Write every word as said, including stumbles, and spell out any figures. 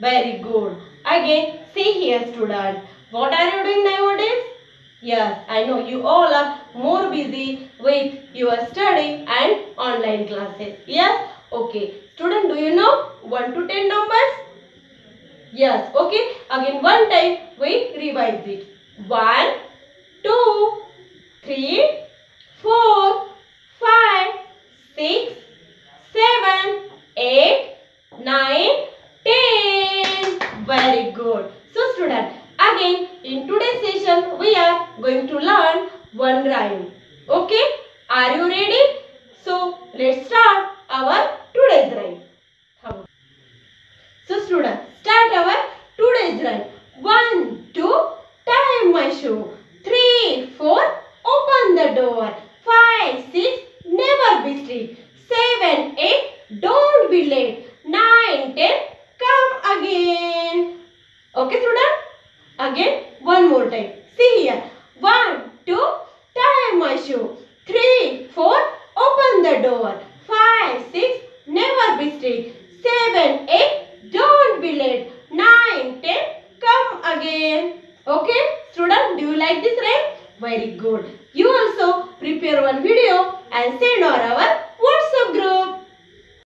Very good. Again, see here student. What are you doing nowadays? Yes, I know you all are more busy with your study and online classes. Yes? Okay. Student, do you know one to ten numbers? Yes. Okay. Again, one time we revise it. one, two, three, four, five, six, seven, eight, nine, ten. Very good. So student, again in today's session we are going to learn one rhyme. Okay? Are you ready? So let's start our today's rhyme. So student, start our today's rhyme. One, two, tie my shoe. Three, four, open the door. Five, six, never be strict. Seven, eight, don't be late. Nine, ten, come again. Okay student? Again, one more time. See here. One, two, tie my shoe. Three, four, open the door. Five, six, never be strict. Seven, eight, don't be late. Nine, ten, come again. Okay, student, do you like this rhyme? Very good. You also prepare one video and send on our